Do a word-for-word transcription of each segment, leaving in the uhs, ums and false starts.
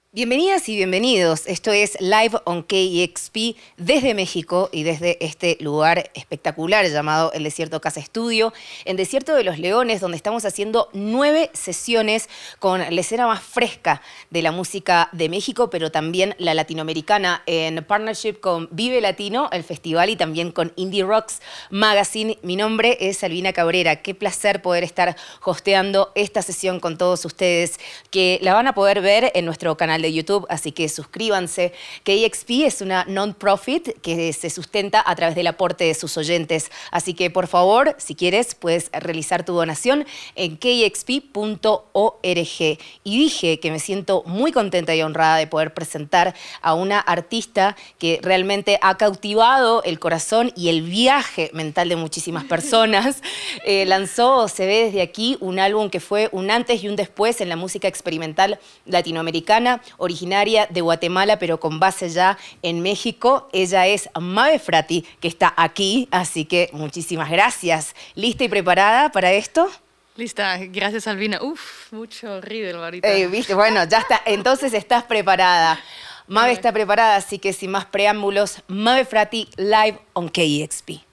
Bienvenidas y bienvenidos. Esto es Live on K E X P desde México y desde este lugar espectacular llamado El Desierto Casa Estudio, en Desierto de los Leones, donde estamos haciendo nueve sesiones con la escena más fresca de la música de México, pero también la latinoamericana, en partnership con Vive Latino, el festival, y también con Indie Rocks Magazine. Mi nombre es Albina Cabrera. Qué placer poder estar hosteando esta sesión con todos ustedes, que la van a poder ver en nuestro canal de YouTube, así que suscríbanse. K E X P es una non-profit que se sustenta a través del aporte de sus oyentes, así que por favor, si quieres, puedes realizar tu donación en k e x p punto org. Y dije que me siento muy contenta y honrada de poder presentar a una artista que realmente ha cautivado el corazón y el viaje mental de muchísimas personas. Eh, lanzó Se Ve Desde Aquí, un álbum que fue un antes y un después en la música experimental latinoamericana, originaria de Guatemala, pero con base ya en México. Ella es Mabe Frati, que está aquí, así que muchísimas gracias. ¿Lista y preparada para esto? Lista, gracias Albina. Uf, mucho riddle ahorita. Eh, ¿viste? Bueno, ya está. Entonces estás preparada. Mabe está preparada, así que sin más preámbulos, Mabe Frati live on K E X P.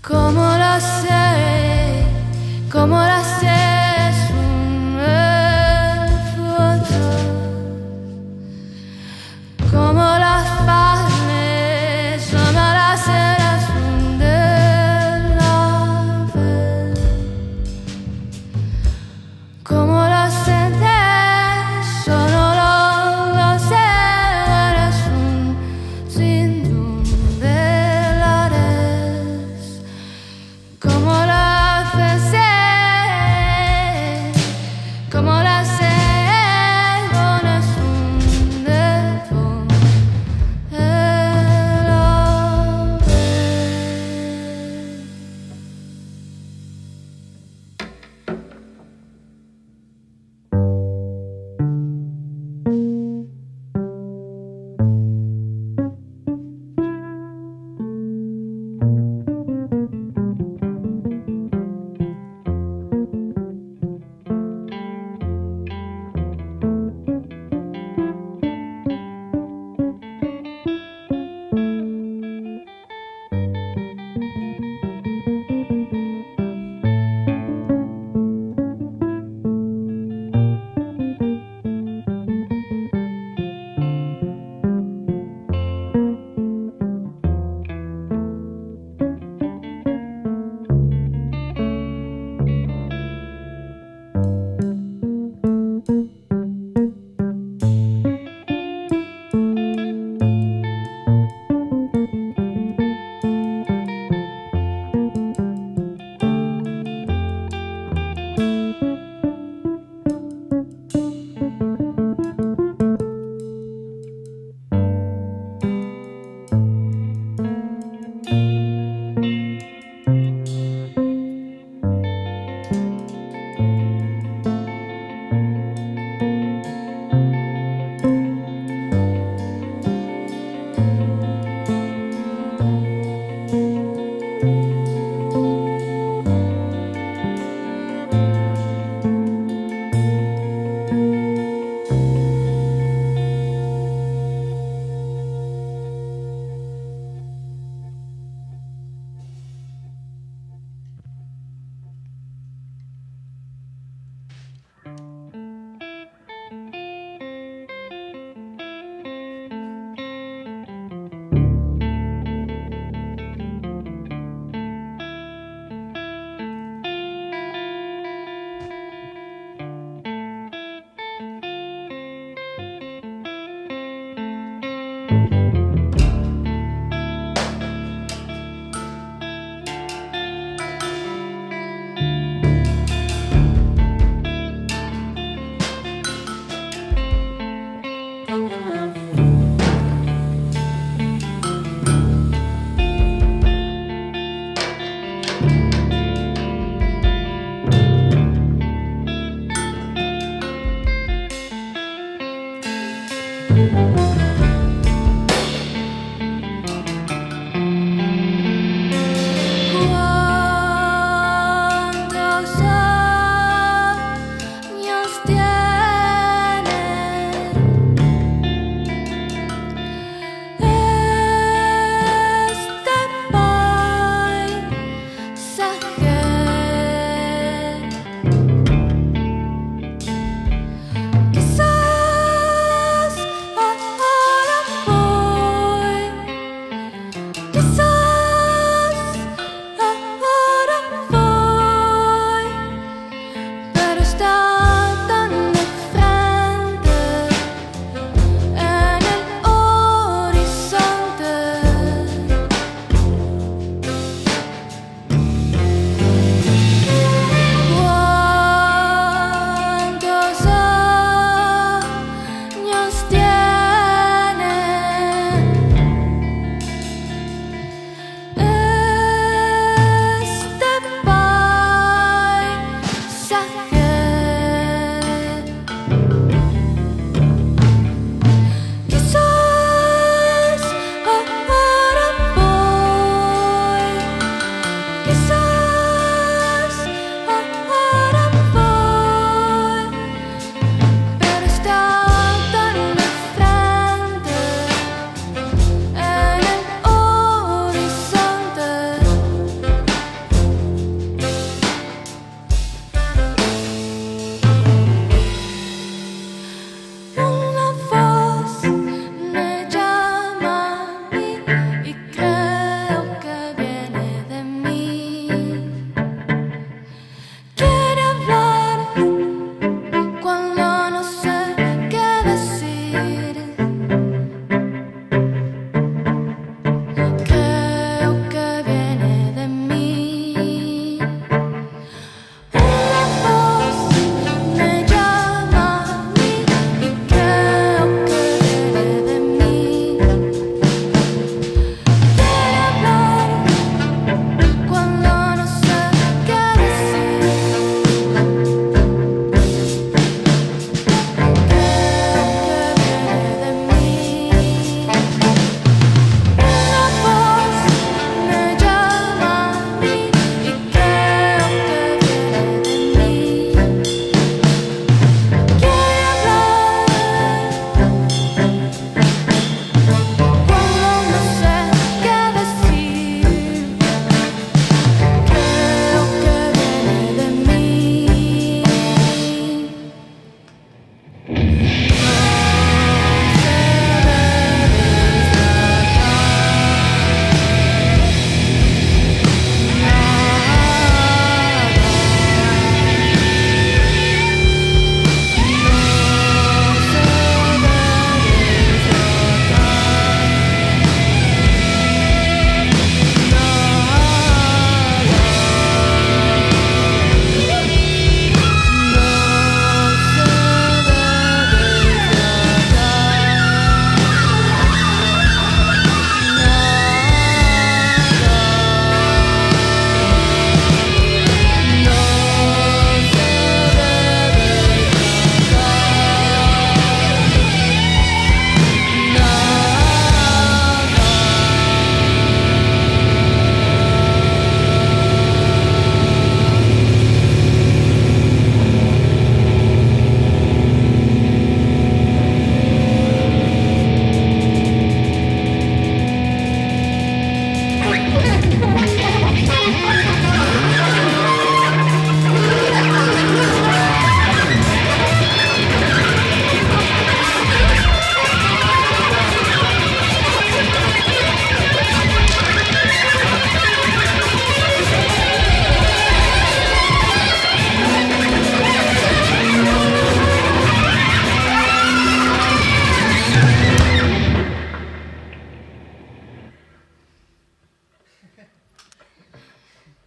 Como la sé, como la sé, son el futuro. Como las palmas, son las ceras de la fe. Como las sendas, son los ceras, sin duda.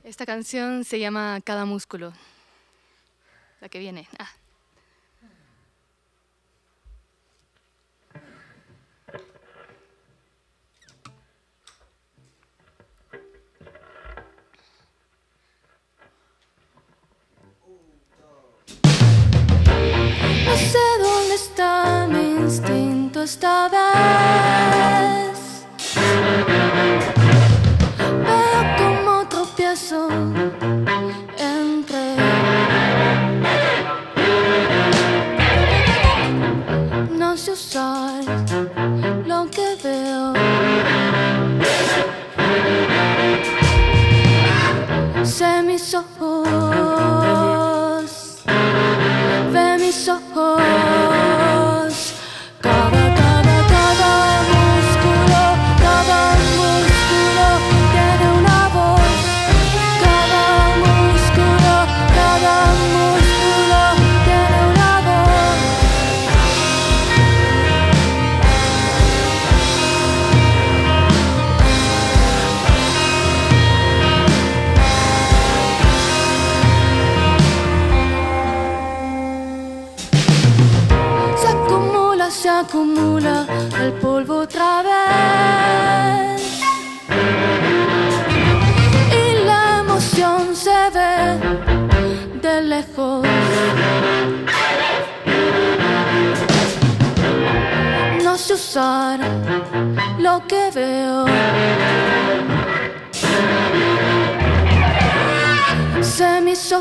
Esta canción se llama Cada músculo. La que viene. Ah. No sé dónde está mi instinto esta vez. Veo como tropiezo entre. No sé usar lo que veo. Sé mis ojos, ve mis ojos. Cada, cada, cada músculo, cada músculo tiene una voz. Cada músculo, cada músculo tiene una voz. Se acumula, se acumula el polvo otra vez. Y la emoción se ve de lejos. No sé usar lo que veo. Sé mis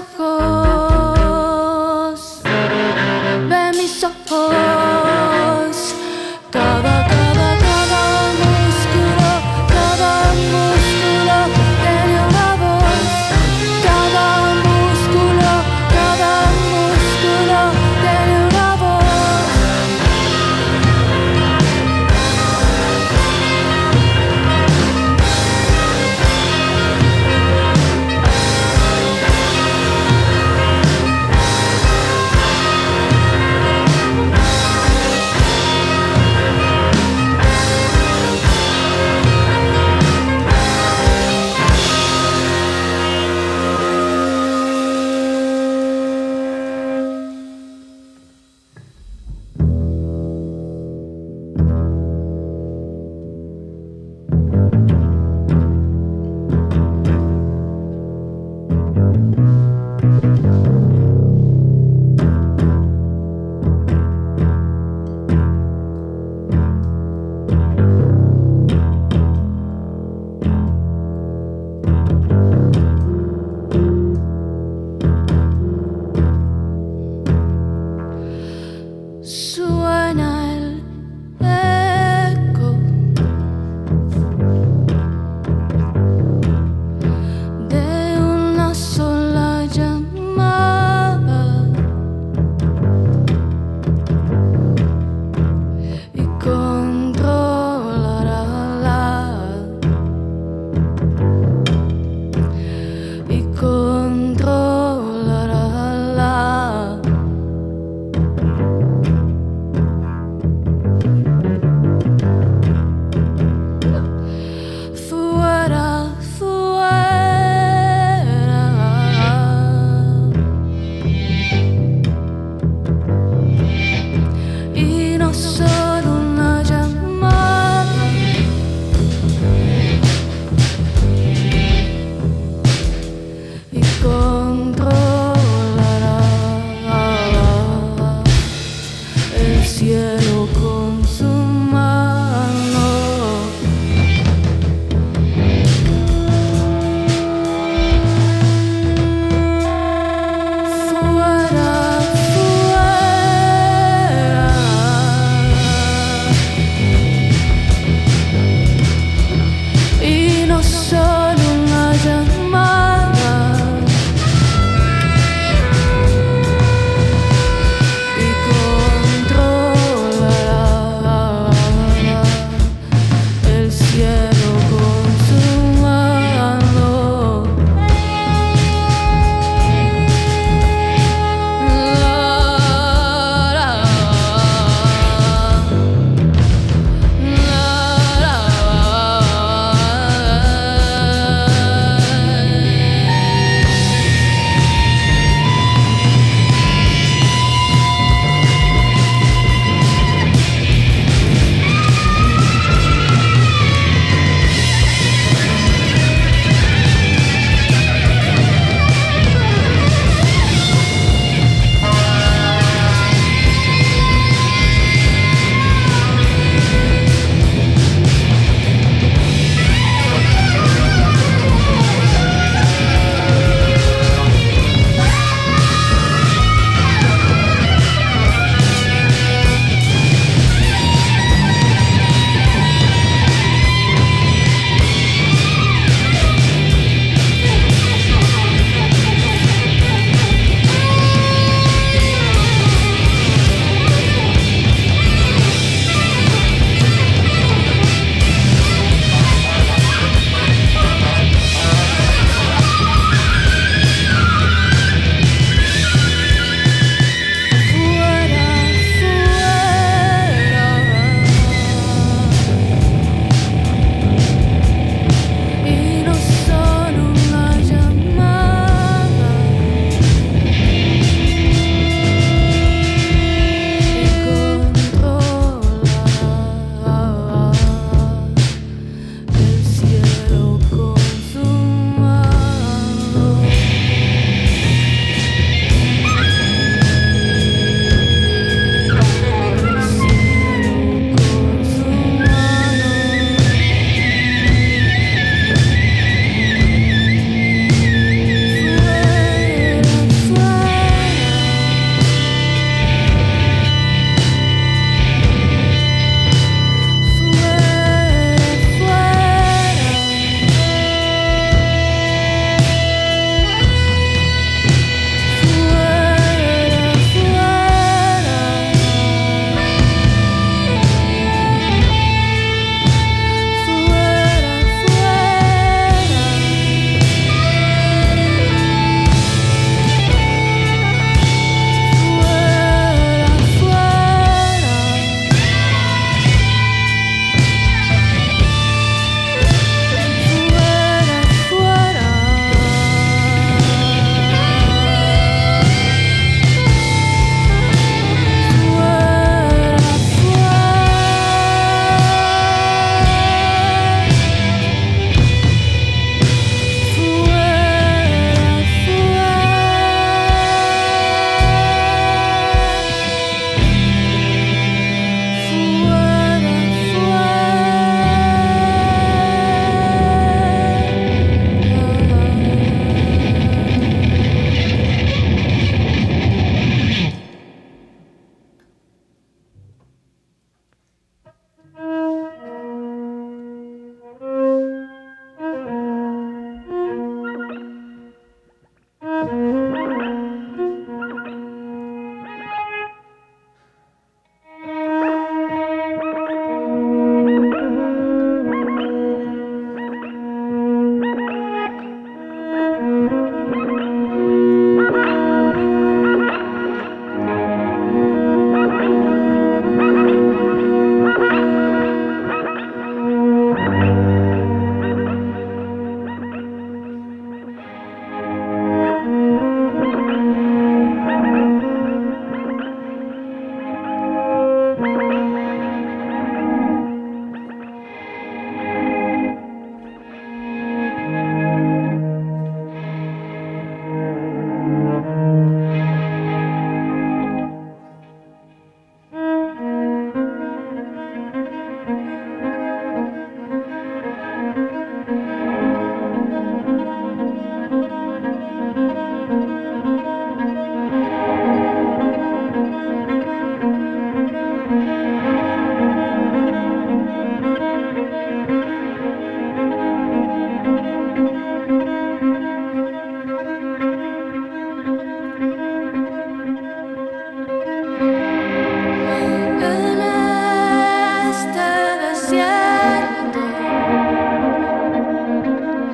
ojos, ve mis ojos. Cada, cada, cada músculo, cada músculo tiene una voz. Cada músculo, cada músculo tiene una voz.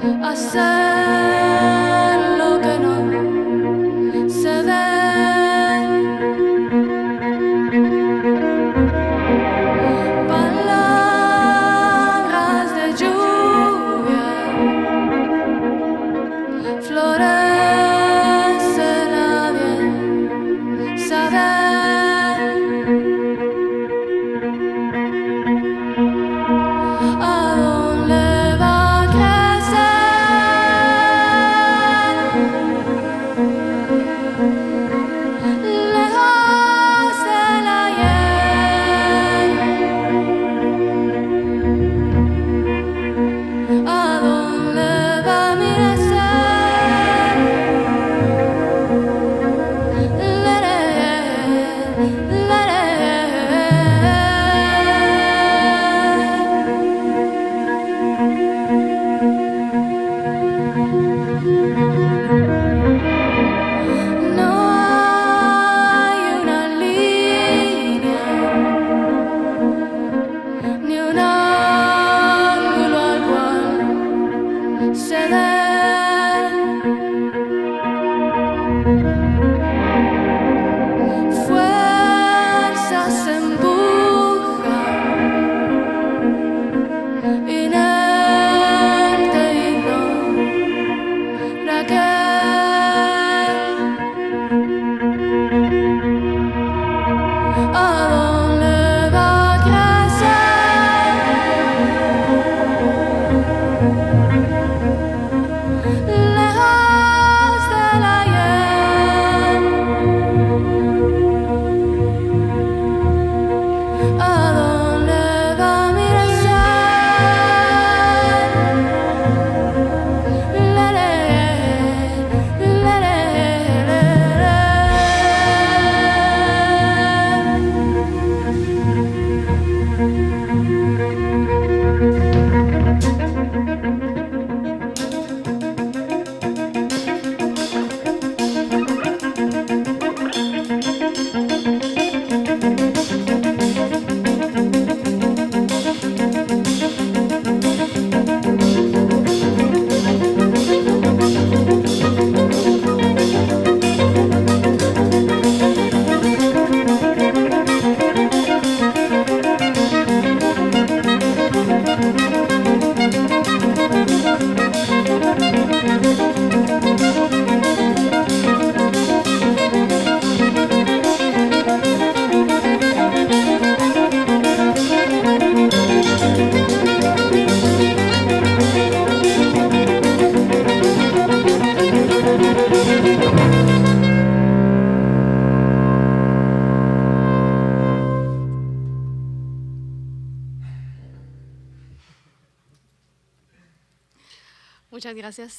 hacer lo que no se ve. Palabras de lluvia florecen a bien saber. ¿A dónde va a crecer? Lejos del ayer. ¿A dónde va a mirar? No hay una línea ni un ángulo al cual ceder. Fuerzas empujan, inerte ignora que ¿a dónde va a crecer? Lejos del ayer. ¿A dónde va a mirar? La, la, la, la, la, la. Muchas gracias.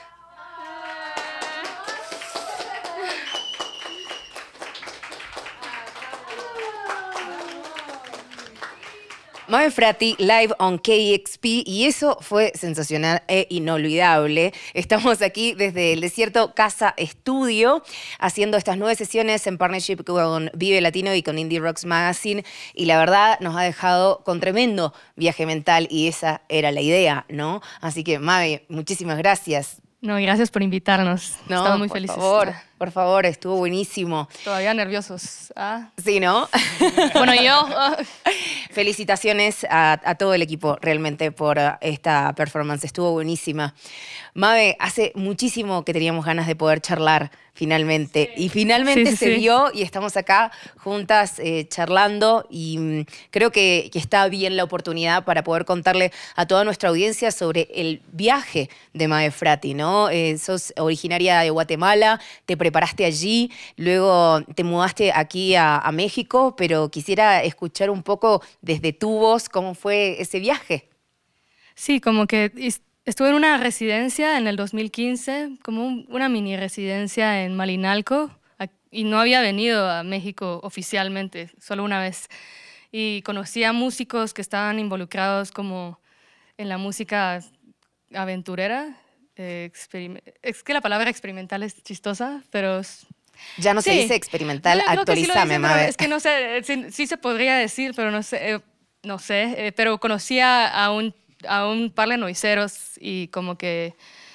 Mabe Fratti, live on K X P, y eso fue sensacional e inolvidable. Estamos aquí desde el Desierto Casa Estudio, haciendo estas nueve sesiones en partnership con Vive Latino y con Indie Rocks Magazine, y la verdad nos ha dejado con tremendo viaje mental, y esa era la idea, ¿no? Así que, Mabe, muchísimas gracias. No, gracias por invitarnos. No, Estamos muy por felices. favor, por favor, estuvo buenísimo. Todavía nerviosos. Ah. Sí, ¿no? Bueno, yo... ah. Felicitaciones a, a todo el equipo realmente por uh, esta performance. Estuvo buenísima. Mabe, hace muchísimo que teníamos ganas de poder charlar finalmente. Sí. Y finalmente sí, sí, se sí. dio y estamos acá juntas eh, charlando, y mm, creo que, que está bien la oportunidad para poder contarle a toda nuestra audiencia sobre el viaje de Mabe Fratti, ¿no? Eh, sos originaria de Guatemala, te preparaste allí, luego te mudaste aquí a, a México, pero quisiera escuchar un poco desde tu voz cómo fue ese viaje. Sí, como que estuve en una residencia en el dos mil quince, como un, una mini residencia en Malinalco, y no había venido a México oficialmente, solo una vez. Y conocí a músicos que estaban involucrados como en la música aventurera. Eh, es que la palabra experimental es chistosa, pero... Ya no sí. se dice experimental, no, actualízame, sí Mabe. Es que no sé, sí, sí se podría decir, pero no sé, eh, no sé. Eh, pero conocí a un a un par de noiseros y como que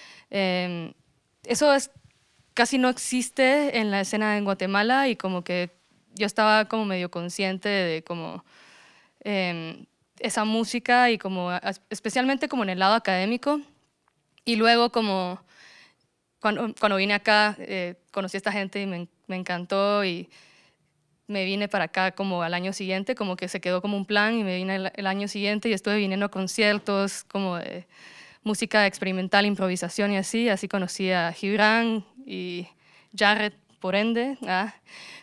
eh, eso es, casi no existe en la escena en Guatemala y como que yo estaba como medio consciente de como eh, esa música y como especialmente como en el lado académico y luego como cuando, cuando vine acá eh, conocí a esta gente y me, me encantó y me vine para acá como al año siguiente, como que se quedó como un plan y me vine el, el año siguiente y estuve viniendo a conciertos como de música experimental, improvisación y así. Así conocí a Gibran y Jared, por ende. ¿ah?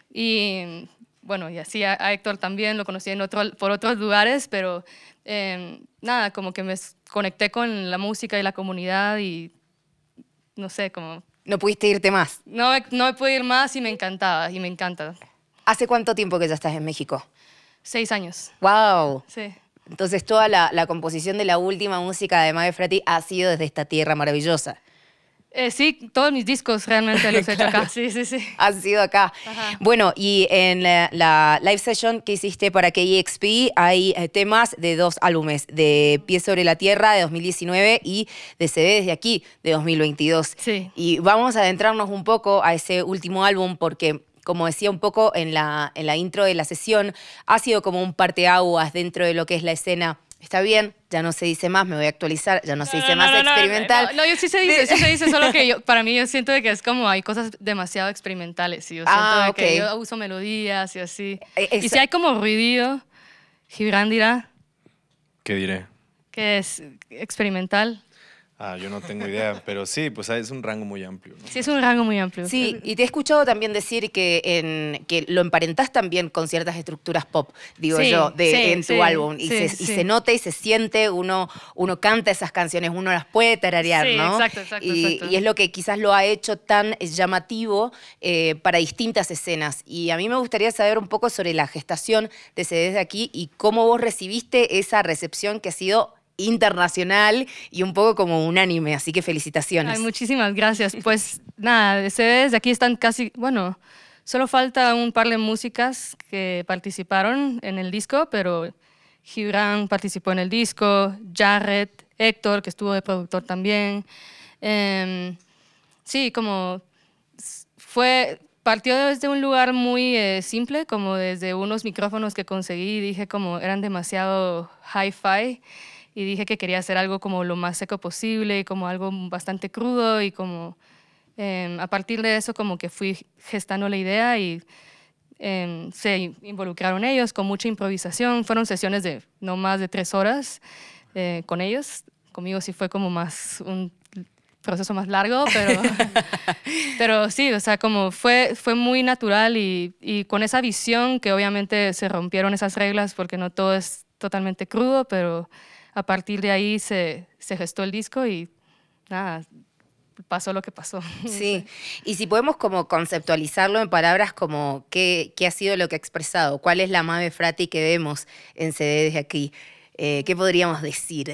Y bueno, y así a, a Héctor también, lo conocí en otro, por otros lugares, pero eh, nada, como que me conecté con la música y la comunidad y no sé, como... No pudiste irte más. No, no me pude ir más y me encantaba, y me encanta. ¿Hace cuánto tiempo que ya estás en México? Seis años. ¡Wow! Sí. Entonces toda la, la composición de la última música de Mabe Frati ha sido desde esta tierra maravillosa. Eh, sí, todos mis discos realmente los he hecho acá. Sí, sí, sí. Ha sido acá. Ajá. Bueno, y en la, la live session que hiciste para K E X P hay eh, temas de dos álbumes, de Pies sobre la Tierra de dos mil diecinueve y de Se ve desde aquí de dos mil veintidós. Sí. Y vamos a adentrarnos un poco a ese último álbum porque... Como decía un poco en la, en la intro de la sesión, ha sido como un parteaguas dentro de lo que es la escena. Está bien, ya no se dice más, me voy a actualizar, ya no se dice no, más no, no, experimental. No, no, yo sí se dice, sí se dice, solo que yo, para mí yo siento de que es como hay cosas demasiado experimentales. Y yo siento Ah, de ok. que yo uso melodías y así. Eh, Y esa- si hay como ruidillo, Gibran dirá ¿Qué diré? que es experimental. Ah, yo no tengo idea, pero sí, pues es un rango muy amplio, ¿no? Sí, es un rango muy amplio. Sí, y te he escuchado también decir que, en, que lo emparentás también con ciertas estructuras pop, digo Sí, yo, de, sí, en tu sí, álbum. Y, sí, se, y sí. se nota y se siente, uno, uno canta esas canciones, uno las puede tararear, Sí, ¿no? exacto, exacto, y, exacto. y es lo que quizás lo ha hecho tan llamativo eh, para distintas escenas. Y a mí me gustaría saber un poco sobre la gestación de Se Desde Aquí y cómo vos recibiste esa recepción que ha sido internacional y un poco como unánime, así que felicitaciones. Ay, muchísimas gracias. Pues nada, C Ds de aquí están casi, bueno, solo falta un par de músicas que participaron en el disco, pero Gibran participó en el disco, Jared, Héctor, que estuvo de productor también. Eh, sí, como fue, partió desde un lugar muy eh, simple, como desde unos micrófonos que conseguí, dije como eran demasiado hi-fi, y dije que quería hacer algo como lo más seco posible, como algo bastante crudo y como eh, a partir de eso como que fui gestando la idea y eh, se involucraron ellos con mucha improvisación. Fueron sesiones de no más de tres horas eh, con ellos. Conmigo sí fue como más un proceso más largo, pero, pero sí, o sea, como fue, fue muy natural y, y con esa visión que obviamente se rompieron esas reglas porque no todo es totalmente crudo, pero a partir de ahí se, se gestó el disco y nada, pasó lo que pasó. Sí, y si podemos como conceptualizarlo en palabras como qué, qué ha sido lo que ha expresado, cuál es la Mabe Frati que vemos en C D Desde Aquí, eh, ¿qué podríamos decir?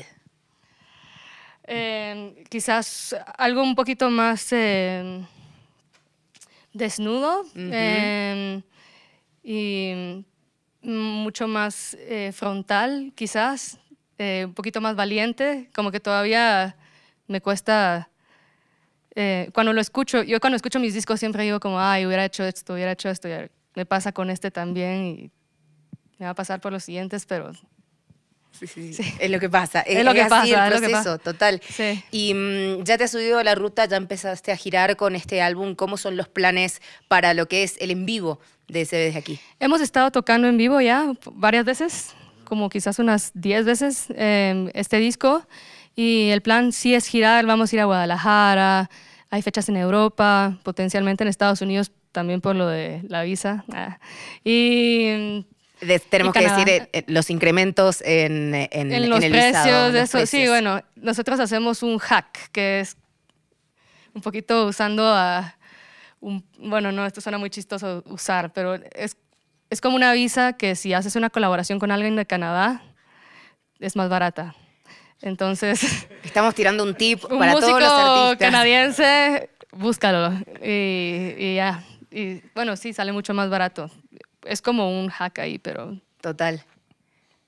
Eh, quizás algo un poquito más eh, desnudo Ujú. eh, y mucho más eh, frontal, quizás, eh, un poquito más valiente, como que todavía me cuesta, eh, cuando lo escucho, yo cuando escucho mis discos siempre digo como, ay, hubiera hecho esto, hubiera hecho esto, y me pasa con este también y me va a pasar por los siguientes, pero Sí, sí, sí. Es lo que pasa, es, Es lo que así pasa, el es lo que proceso, pasa. total. sí. Y mm, ya te has subido a la ruta, ya empezaste a girar con este álbum, ¿cómo son los planes para lo que es el en vivo de C D Desde Aquí? Hemos estado tocando en vivo ya varias veces, como quizás unas diez veces eh, este disco, y el plan sí es girar, vamos a ir a Guadalajara, hay fechas en Europa, potencialmente en Estados Unidos también por lo de la visa. Ah. Y De- tenemos Y que Canadá. decir eh, los incrementos en, en, en en los el precios, visado, de los eso, sí, precios. bueno, nosotros hacemos un hack, que es un poquito usando a, un, bueno, no, esto suena muy chistoso usar, pero es, es como una visa que si haces una colaboración con alguien de Canadá, es más barata. Entonces, Estamos tirando un tip un para músico todos los artistas. canadiense, búscalo. Y, y ya, y bueno, sí, sale mucho más barato. Es como un hack ahí, pero Total.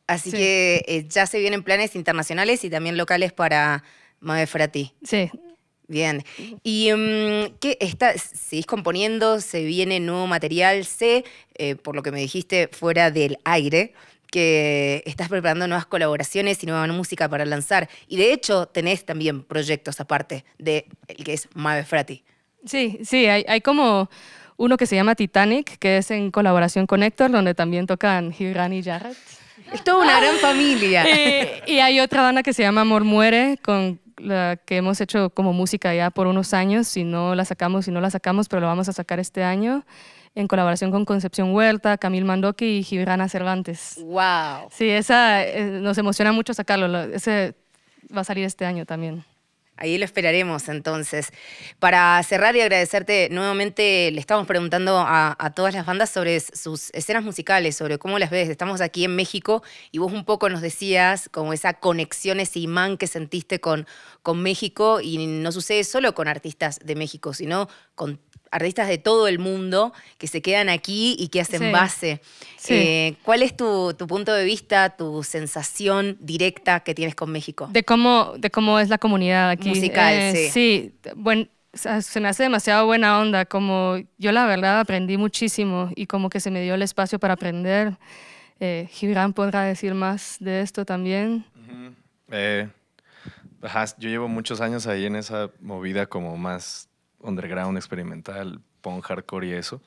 Así Sí. que eh, ya se vienen planes internacionales y también locales para Mabe Frati. Sí. Bien. ¿Y um, qué está, seguís componiendo? ¿Se viene nuevo material? Sé, eh, por lo que me dijiste fuera del aire, que estás preparando nuevas colaboraciones y nueva música para lanzar. Y de hecho tenés también proyectos aparte de el que es Mabe Frati. Sí, sí, hay, hay como uno que se llama Titanic, que es en colaboración con Héctor, donde también tocan Gibran y Jarrett. Es toda una gran familia. Y, y hay otra banda que se llama Amor Muere, con la que hemos hecho como música ya por unos años. Si no la sacamos, si no la sacamos, pero lo vamos a sacar este año, en colaboración con Concepción Huerta, Camil Mandoki y Gibrana Cervantes. ¡Wow! Sí, esa eh, nos emociona mucho sacarlo. lo- Ese va a salir este año también. Ahí lo esperaremos entonces. Para cerrar y agradecerte nuevamente, le estamos preguntando a, a todas las bandas sobre sus escenas musicales, sobre cómo las ves. Estamos aquí en México y vos un poco nos decías como esa conexión, ese imán que sentiste con, con México, y no sucede solo con artistas de México, sino con artistas de todo el mundo que se quedan aquí y que hacen Sí. base. Sí. Eh, ¿Cuál es tu, tu punto de vista, tu sensación directa que tienes con México? De cómo, de cómo es la comunidad aquí. Musical, sí. Sí, buen, o sea, se me hace demasiado buena onda. Como yo la verdad aprendí muchísimo y como que se me dio el espacio para aprender. Eh, Gibran podrá decir más de esto también. Ujú. Eh, ajá, yo llevo muchos años ahí en esa movida como más underground, experimental, punk, hardcore y eso.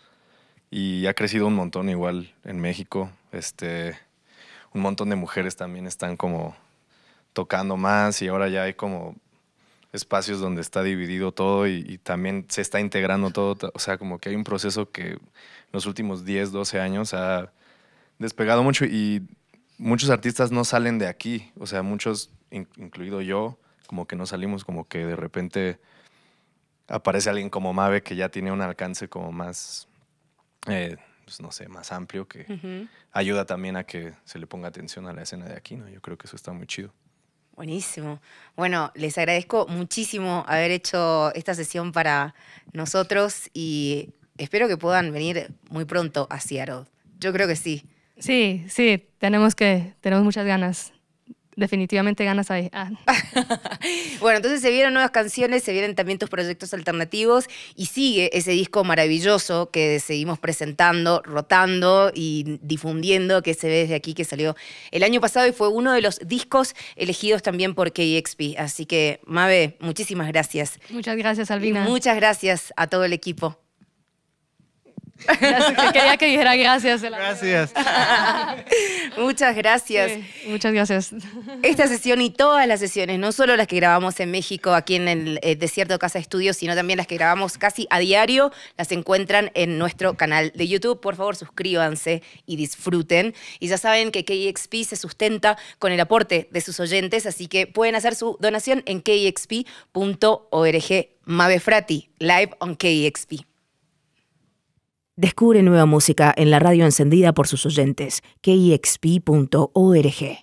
Y ha crecido un montón igual en México. Este, un montón de mujeres también están como tocando más, y ahora ya hay como espacios donde está dividido todo, y, y también se está integrando todo. O sea, como que hay un proceso que en los últimos diez, doce años ha despegado mucho, y muchos artistas no salen de aquí. O sea, muchos, in- incluido yo, como que no salimos, como que de repente aparece alguien como Mabe que ya tiene un alcance como más, eh, pues no sé, más amplio, que Ujú. ayuda también a que se le ponga atención a la escena de aquí, ¿no? Yo creo que eso está muy chido. Buenísimo. Bueno, les agradezco muchísimo haber hecho esta sesión para nosotros y espero que puedan venir muy pronto a Seattle. Yo creo que sí. Sí, sí, tenemos que, tenemos muchas ganas. Definitivamente ganas ahí. Ah. Bueno, entonces se vienen nuevas canciones, se vienen también tus proyectos alternativos y sigue ese disco maravilloso que seguimos presentando, rotando y difundiendo, que se ve desde aquí, que salió el año pasado y fue uno de los discos elegidos también por K X P. Así que, Mabe, muchísimas gracias. Muchas gracias, Y Albina. muchas gracias a todo el equipo. Gracias, que quería que dijera gracias. de la- Gracias. Muchas gracias. Sí, muchas gracias. Esta sesión y todas las sesiones, no solo las que grabamos en México, aquí en el eh, Desierto Casa Estudios, sino también las que grabamos casi a diario, las encuentran en nuestro canal de YouTube. Por favor, suscríbanse y disfruten. Y ya saben que K X P se sustenta con el aporte de sus oyentes, así que pueden hacer su donación en k x p punto org. Mabe Frati, live on K X P. Descubre nueva música en la radio encendida por sus oyentes. k x p punto org.